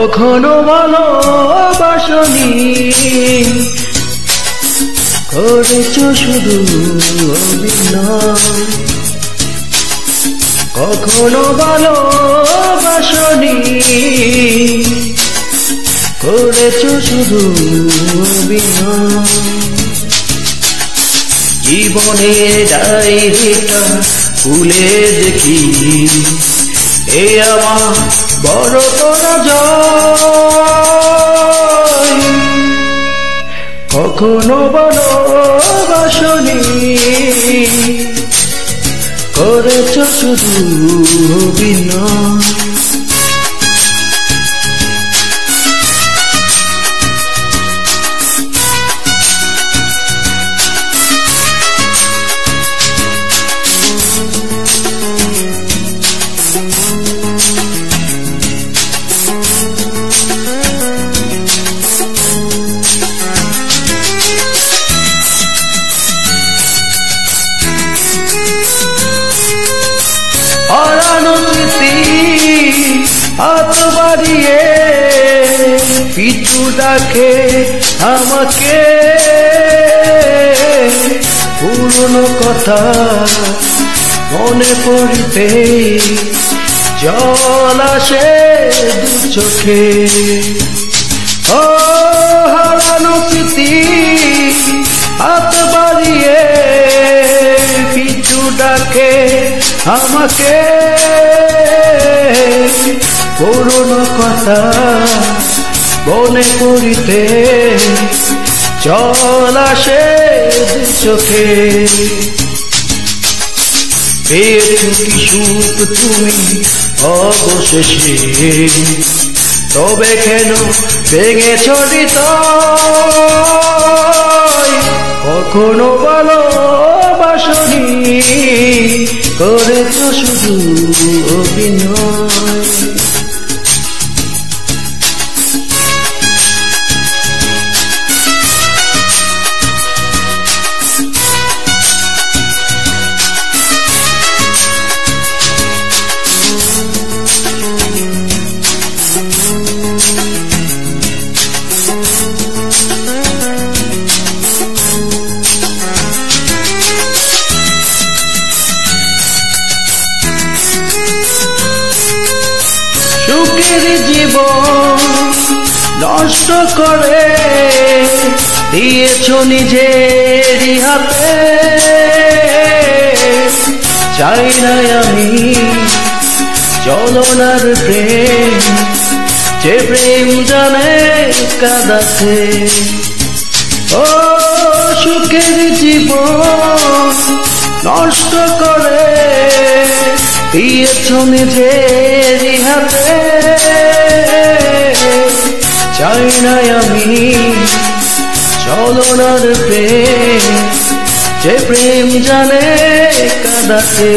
কখনো ভালোবাসনি, করেছো শুধু অভিনয়। কখনো ভালোবাসনি, করেছো শুধু অভিনয়। জীবনের ডায়েরিটা খুলে দেখি, এ আমার বড় পরাজয়। কখনো ভালোবাসনি, করেছো শুধু অভিনয়। হারানো স্মৃতি হাত বাড়িয়ে পিছু ডাকে আমাকে, পুরনো কথা মনে পড়িতে জল আসে দু চোখে। ও হারানো স্মৃতি হাত বাড়িয়ে পিছু ডাকে আমাকে, পুরনো কথা মনে করিতে জল আসে দু চোখে। পেয়েছো কি সুখ তুমি অবশেষে, তবে কেন ভেঙেছ হৃদয়? কখনো ভালোবাসনি, করেছো শুধু অভিনয়। সুখের জীবন নষ্ট করে দিয়েছো নিজেরই হাতে, চাই না আমি চলনার প্রেম, যে প্রেম জানে কাঁদাতে। ও সুখের জীবন নষ্ট করে দিয়েছো নিজেরই হাতে, চাই না আমি চলনার প্রেম, যে প্রেম জানে কাঁদাতে।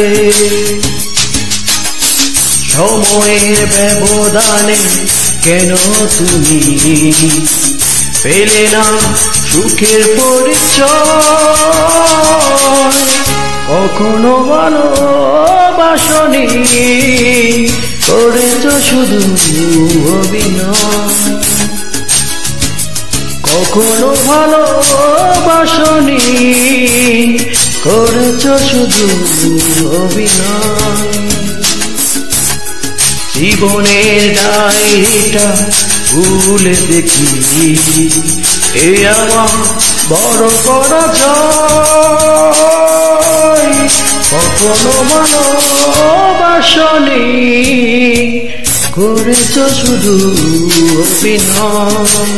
সময়ের ব্যবধানে কেন তুমি পেলে না সুখের পরিচয়? কখনো ভালোবাসনি, করেছো শুধু অভিনয়। কখনো ভালোবাসনি, করেছো শুধু অভিনয়। জীবনের ডায়েরিটা খুলে দেখি, এ আমার বড় পরাজয়। কখনো ভালোবাসনি, করেছো শুধু অভিনয়।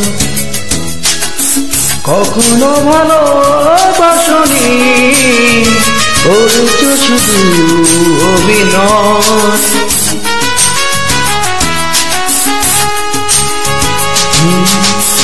কখনো ভালোবাসনি, করেছো শুধু অভিনয়।